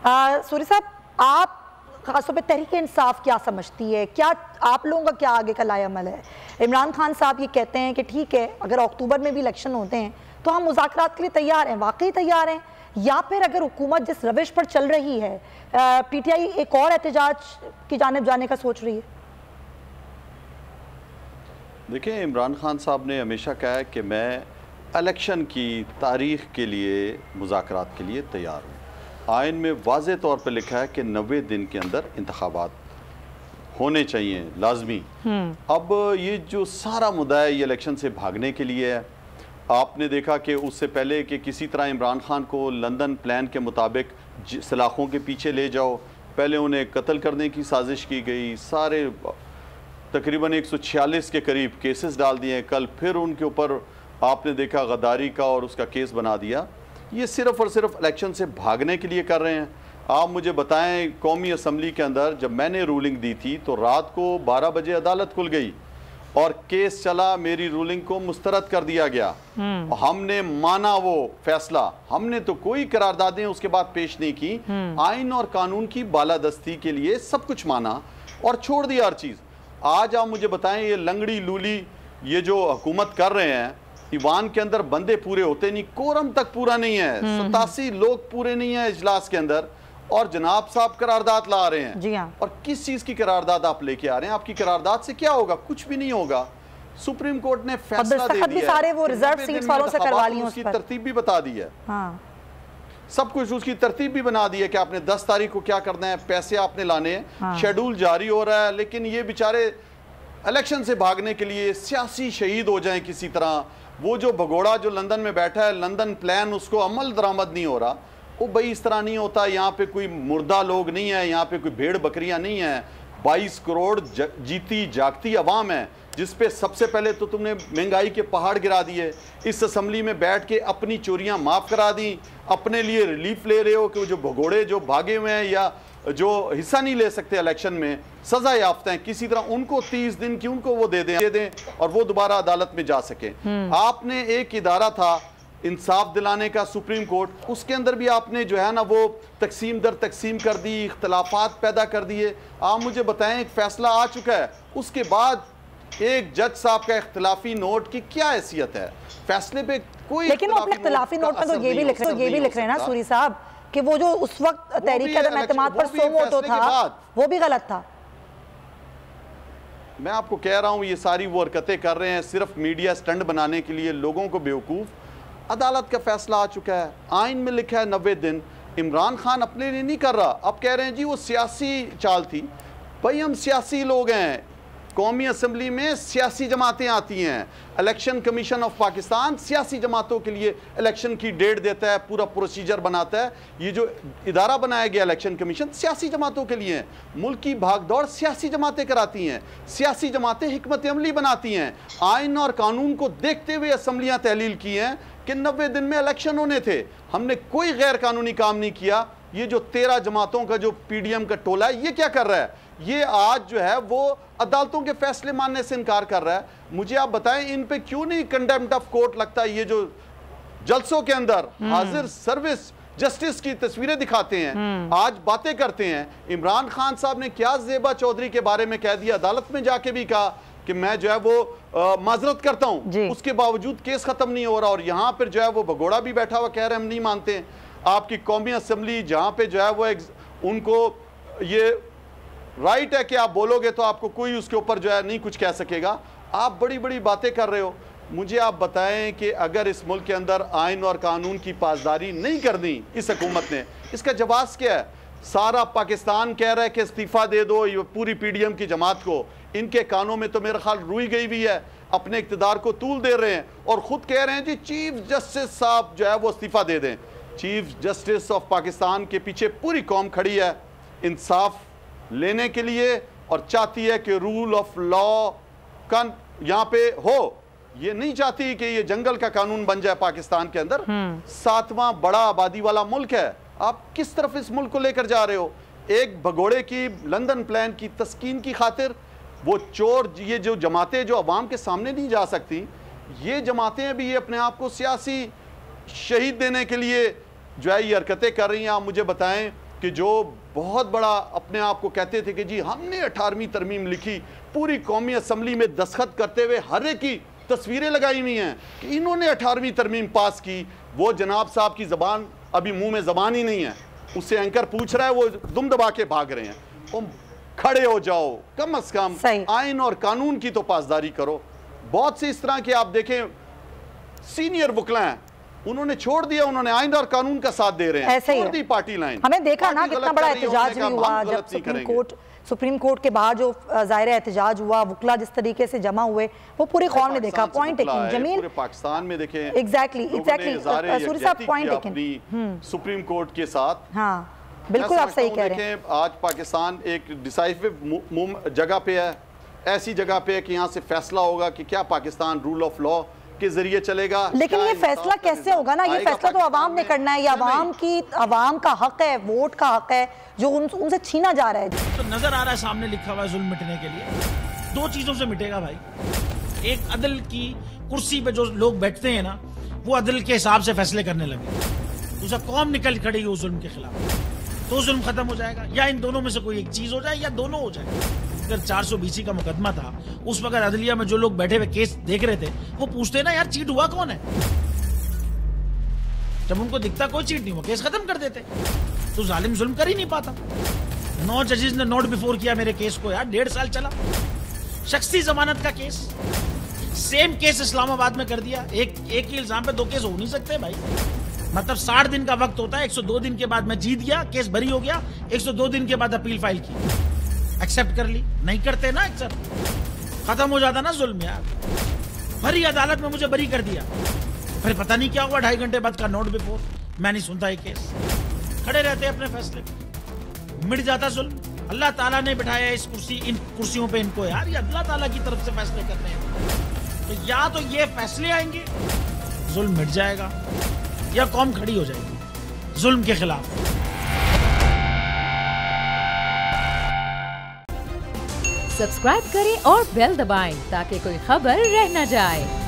सूरी साहब, आप खासतौर पे तहरीक इंसाफ क्या समझती है, क्या आप लोगों का क्या आगे का लाया अमल है? इमरान खान साहब ये कहते हैं कि ठीक है, अगर अक्टूबर में भी इलेक्शन होते हैं तो हम मुज़ाकरात के लिए तैयार हैं, वाकई तैयार हैं, या फिर अगर हुकूमत जिस रविश पर चल रही है, पीटीआई एक और एहतजाज की जानिब जाने का सोच रही है? देखिए, इमरान खान साहब ने हमेशा कहा है कि मैं इलेक्शन की तारीख के लिए, मुज़ाकरात के लिए तैयार हूँ। आइन में वाज़े तौर पर लिखा है कि 90 दिन के अंदर इंतखाबात होने चाहिए, लाजमी। अब ये जो सारा मुद्दा है ये इलेक्शन से भागने के लिए है। आपने देखा कि उससे पहले कि किसी तरह इमरान खान को लंदन प्लान के मुताबिक सलाखों के पीछे ले जाओ, पहले उन्हें कत्ल करने की साजिश की गई, सारे तकरीबन 146 के करीब केसेस डाल दिए हैं। कल फिर उनके ऊपर आपने देखा गद्दारी का और उसका केस बना दिया। ये सिर्फ़ और सिर्फ इलेक्शन से भागने के लिए कर रहे हैं। आप मुझे बताएं, कौमी असम्बली के अंदर जब मैंने रूलिंग दी थी तो रात को 12 बजे अदालत खुल गई और केस चला, मेरी रूलिंग को मुस्तरद कर दिया गया। हमने माना वो फैसला, हमने तो कोई करारदादें उसके बाद पेश नहीं की। आइन और कानून की बालादस्ती के लिए सब कुछ माना और छोड़ दिया हर चीज़। आज आप मुझे बताएं, ये लंगड़ी लूली ये जो हुकूमत कर रहे हैं, ईवान के अंदर बंदे पूरे होते नहीं, कोरम तक पूरा नहीं है, 87 लोग पूरे नहीं है इजलास के अंदर, और जनाब साहब करारदाद ला रहे हैं। जी हाँ। और किस चीज की करारदाद आप लेके आ रहे हैं? आपकी करारदाद से क्या होगा? कुछ भी नहीं होगा। सुप्रीम कोर्ट ने फैसला दे दिया, सारे वो रिजर्व सीट्स वालों से करवा ली, उसकी तरतीब भी बता दी है। हाँ। सब कुछ उसकी तरतीब भी बना दी है कि आपने 10 तारीख को क्या करना है, पैसे आपने लाने हैं। हाँ। शेड्यूल जारी हो रहा है, लेकिन ये बेचारे इलेक्शन से भागने के लिए सियासी शहीद हो जाएं किसी तरह। वो जो भगोड़ा जो लंदन में बैठा है, लंदन प्लान, उसको अमल दरामद नहीं हो रहा। वो भाई इस तरह नहीं होता। यहाँ पे कोई मुर्दा लोग नहीं है, यहाँ पे कोई भेड़ बकरियां नहीं है। 22 करोड़ जीती जागती अवाम है, जिस पे सबसे पहले तो तुमने महंगाई के पहाड़ गिरा दिए। इस असम्बली में बैठ के अपनी चोरियां माफ करा दी, अपने लिए रिलीफ ले रहे हो कि जो भगोड़े जो भागे हुए हैं या जो हिस्सा नहीं ले सकते इलेक्शन में, सजा याफ्ता हैं, किसी तरह उनको 30 दिन की उनको वो दे दें और वो दोबारा अदालत में जा सके। आपने एक इदारा था इंसाफ दिलाने का, सुप्रीम कोर्ट, उसके अंदर भी आपने जो है ना वो तकसीम दर तकसीम कर दी, इख्तलाफात पैदा कर दिए। आप मुझे बताएं, एक फैसला आ चुका है, उसके बाद एक जज साहब का इख्तलाफी नोट की क्या हैसियत है? फैसले पे कोई, लेकिन वो अपने इख्तलाफी नोट में तो ये भी लिख रहे हैं ना सूरी साहब कि वो जो उस वक्त तहरीक एतमाद पर 100 वोट था, वो भी गलत था। मैं आपको कह रहा हूं, ये सारी वो हरकतें कर रहे हैं सिर्फ मीडिया स्टंट बनाने के लिए, लोगों को बेवकूफ। अदालत का फैसला आ चुका है, आइन में लिखा है 90 दिन। इमरान खान अपने लिए नहीं कर रहा। अब कह रहे हैं जी वो सियासी चाल थी। भाई हम सियासी लोग हैं, कौमी असम्बली में सियासी जमातें आती हैं, इलेक्शन कमीशन ऑफ पाकिस्तान सियासी जमातों के लिए इलेक्शन की डेट देता है, पूरा प्रोसीजर बनाता है। ये जो इदारा बनाया गया इलेक्शन कमीशन सियासी जमातों के लिए है। मुल्क की भागदौड़ सियासी जमातें कराती हैं, सियासी जमातें हिकमत अमली बनाती हैं। आइन और कानून को देखते हुए असम्बलियाँ तहलील की हैं कि 90 दिन में इलेक्शन होने थे। हमने कोई गैर कानूनी काम नहीं किया। ये जो 13 जमातों का जो पीडीएम का टोला है, ये क्या कर रहा है? ये आज जो है वो अदालतों के फैसले मानने से इनकार कर रहा है। मुझे आप बताएं, इन पे क्यों नहीं कंटेम्प्ट ऑफ कोर्ट लगता? ये जो जलसों के अंदर हाजिर सर्विस जस्टिस की तस्वीरें दिखाते हैं, आज बातें करते हैं। इमरान खान साहब ने क्या ज़ेबा चौधरी के बारे में कह दिया, अदालत में जाके भी कहा कि मैं जो है वो माजरत करता हूं, उसके बावजूद केस खत्म नहीं हो रहा। और यहाँ पर जो है वो भगोड़ा भी बैठा हुआ कह रहे हम नहीं मानते। आपकी कौमी असम्बली जहाँ पे जो है वो उनको ये राइट है कि आप बोलोगे तो आपको कोई उसके ऊपर जो है नहीं कुछ कह सकेगा। आप बड़ी बड़ी बातें कर रहे हो। मुझे आप बताएं कि अगर इस मुल्क के अंदर आइन और कानून की पासदारी नहीं करनी इस हुकूमत ने, इसका जवाब क्या है? सारा पाकिस्तान कह रहा है कि इस्तीफा दे दो ये पूरी पीडीएम की जमात को। इनके कानों में तो मेरा ख्याल रुई गई भी है, अपने इक़्तिदार को तूल दे रहे हैं और ख़ुद कह रहे हैं जी चीफ जस्टिस साहब जो है वो इस्तीफा दे दें। चीफ जस्टिस ऑफ पाकिस्तान के पीछे पूरी कौम खड़ी है इंसाफ लेने के लिए और चाहती है कि रूल ऑफ लॉ का यहाँ पे हो। ये नहीं चाहती कि ये जंगल का कानून बन जाए पाकिस्तान के अंदर। 7वां बड़ा आबादी वाला मुल्क है। आप किस तरफ इस मुल्क को लेकर जा रहे हो? एक भगोड़े की लंदन प्लान की तस्कीन की खातिर वो चोर, ये जो जमातें जो अवाम के सामने नहीं जा सकती, ये जमातें भी ये अपने आप को सियासी शहीद देने के लिए जो है ये हरकतें कर रही हैं। आप मुझे बताएं, कि जो बहुत बड़ा अपने आप को कहते थे कि जी हमने 18वीं तरमीम लिखी, पूरी कौमी असम्बली में दस्तखत करते हुए हर एक की तस्वीरें लगाई हुई हैं कि इन्होंने 18वीं तरमीम पास की, वो जनाब साहब की ज़बान अभी मुंह में ज़बान ही नहीं है, उससे एंकर पूछ रहा है, वो दुम दबा के भाग रहे हैं। तुम खड़े हो जाओ, कम अज कम आइन और कानून की तो पासदारी करो। बहुत से इस तरह के आप देखें सीनियर वकला हैं, उन्होंने छोड़ दिया, उन्होंने आइन और कानून का साथ दे रहे हैं, छोड़ दी पार्टी लाइन। हमें देखा ना कितना बड़ा एहतजाज भी हुआ जब सुप्रीम कोर्ट के बाहर जो ज़ाहिर एहतजाज हुआ, वकला जिस तरीके से जमा हुए, वो पूरे कौम ने देखा। पॉइंट टेकिंग जमील, पूरे पाकिस्तान में देखें एग्जैक्टली सूरी साहब पॉइंट टेकिंग सुप्रीम कोर्ट के साथ। हाँ बिल्कुल आप सही कह रहे हैं। आज पाकिस्तान एक डिसाइसिव जगह पे है, ऐसी जगह पे है कि यहाँ से फैसला होगा कि क्या पाकिस्तान रूल ऑफ लॉ के जरिए चलेगा। लेकिन ये फैसला कैसे होगा ना, ये फैसला तो अवाम ने करना है, ये अवाम का हक है, वोट का हक है जो उनसे छीना जा रहा है। तो नजर आ रहा है सामने लिखा हुआ है जुल्म मिटने के लिए 2 चीजों से मिटेगा भाई। एक, अदल की कुर्सी पे जो लोग बैठते हैं ना, वो अदल के हिसाब से फैसले करने लगे। दूसरा, कौम निकल खड़ी उस जुल्म के खिलाफ, तो जुल्म खत्म हो जाएगा। या इन दोनों में से कोई एक चीज हो जाए या दोनों हो जाए। अगर 420 का मुकदमा था, उस वक्त अदलिया में जो लोग बैठे हुए केस देख रहे थे, वो पूछते ना यार चीट हुआ कौन है। जब उनको दिखता कोई चीट नहीं हुआ, केस खत्म कर देते। तो जालिम जुल्म कर ही नहीं पाता। 9 जजेस ने नोट बिफोर किया मेरे केस को यार, 1.5 साल चला। शख्सी जमानत का केस, सेम केस इस्लामाबाद में कर दिया। एक ही इल्जाम पे 2 केस हो नहीं सकते भाई। मतलब 60 दिन का वक्त होता है, 102 दिन के बाद मैं जीत गया, केस बरी हो गया, 102 दिन के बाद अपील फाइल की, एक्सेप्ट कर ली। नहीं करते ना एक्सेप्ट, खत्म हो जाता ना जुल्म यार। भरी अदालत में मुझे बरी कर दिया, फिर पता नहीं क्या हुआ, 2.5 घंटे बाद का नोट बिफोर, मैं नहीं सुनता ये केस। खड़े रहते अपने फैसले, मिट जाता जुल्म। अल्लाह ताला ने बिठाया इस इन कुर्सियों पे इनको यार, ये अल्लाह ताला की तरफ से फैसले करने हैं। तो या तो ये फैसले आएंगे, जुल्म मिट जाएगा, या कौम खड़ी हो जाएगी जुल्म के खिलाफ। सब्सक्राइब करें और बेल दबाएं ताकि कोई खबर रह न जाए।